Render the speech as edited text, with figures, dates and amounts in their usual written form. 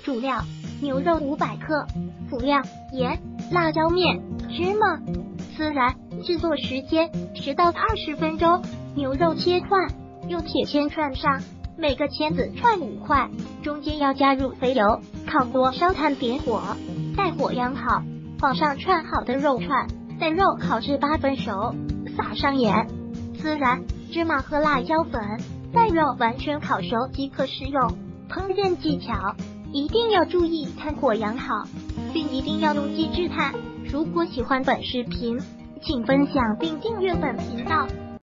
主料：牛肉500克，辅料：盐、辣椒面、芝麻、孜然。制作时间10到20分钟。牛肉切块，用铁签串上，每个签子串5块，中间要加入肥油，烤多烧炭点火，待火燎好，放上串好的肉串，待肉烤至8分熟，撒上盐、孜然、芝麻和辣椒粉，待肉完全烤熟即可食用。烹饪技巧：一定要注意炭火燎好，并一定要用低脂碳。如果喜欢本视频，请分享并订阅本频道。